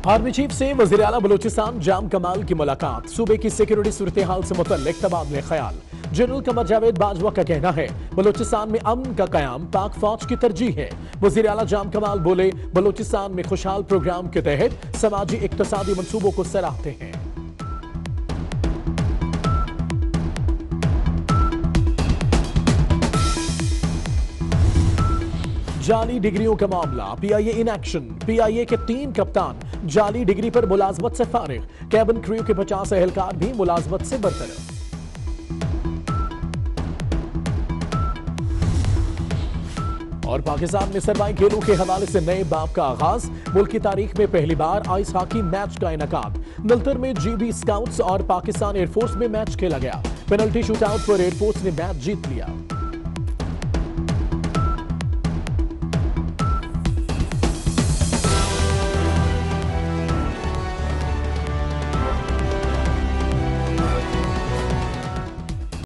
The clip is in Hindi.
आर्मी चीफ से वज़ीर आला बलूचिस्तान जाम कमाल की मुलाकात। सूबे की सिक्योरिटी सूरत हाल से मुतल्लिक तबादले ख्याल। जनरल कमर जावेद बाजवा का कहना है बलूचिस्तान में अमन का कयाम पाक फौज की तरजीह है। वज़ीर आला जाम कमाल बोले बलूचिस्तान में खुशहाल प्रोग्राम के तहत समाजी इक्तसादी मंसूबों को सराहते हैं। जाली डिग्रियों का मामला, पीआईए इन एक्शन। पीआईए के 3 कप्तान जाली डिग्री पर मुलाजमत से फारिग। कैबिन क्रू के 50 एहलकार भी मुलाजमत से बरतरफ। और पाकिस्तान में सरमाई खेलों के हवाले से नए बाब का आगाज। मुल्क की तारीख में पहली बार आइस हॉकी मैच का इनेकाद। नलतर में जीबी स्काउट्स और पाकिस्तान एयरफोर्स में मैच खेला गया। पेनल्टी शूटआउट पर एयरफोर्स ने मैच जीत लिया।